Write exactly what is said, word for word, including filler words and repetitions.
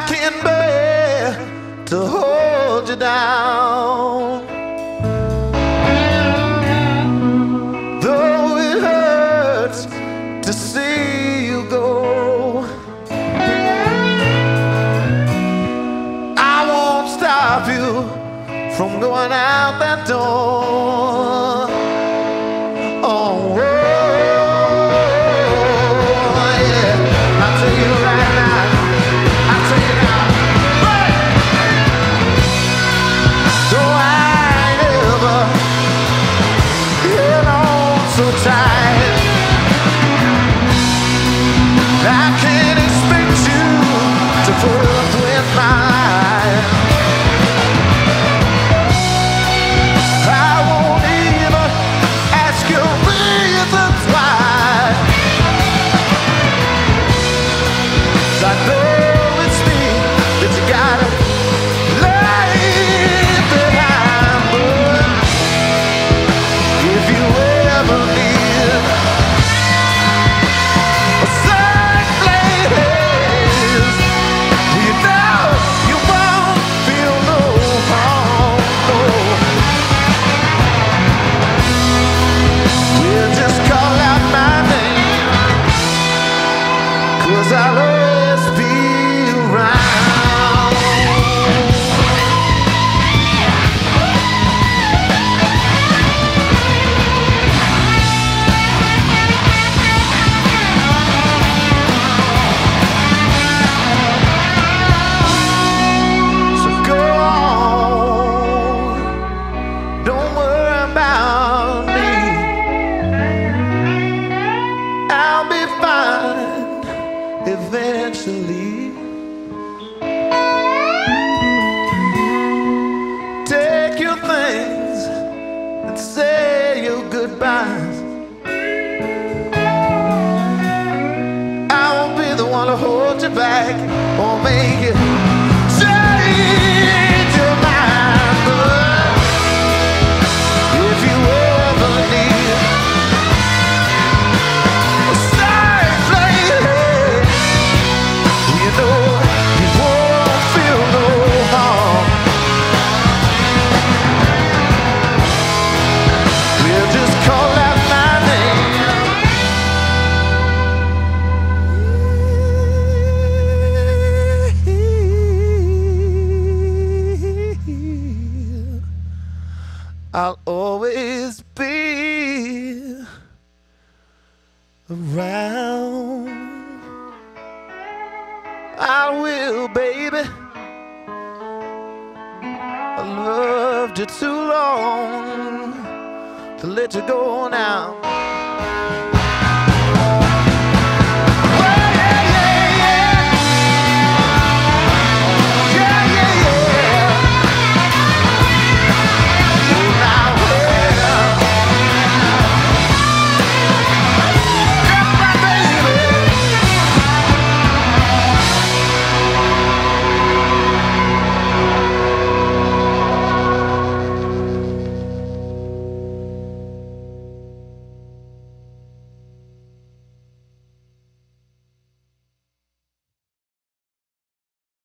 can't bear to hold you down. Though it hurts to see you go, I won't stop you from going out that door. Oh, oh, yeah. I'll tell you right now. I'll tell you now. Hey! Though I ain't ever held on so tight, I can't expect you to put up with my life. I won't even ask you reasons why. 'Cause I know it's me that you gotta leave behind. But if you ever need a safe place, you know you won't feel no harm, no. We'll just call out my name, 'cause I'll always be around. So go on, don't worry about me. I'll be fine eventually. Take your things and say your goodbyes. I won't be the one to hold you back or make you change your mind. But if you ever need a safe place, you know you won't feel no harm. We'll just call out my name. I'll always be around. I will, baby. I loved you too long to let you go now.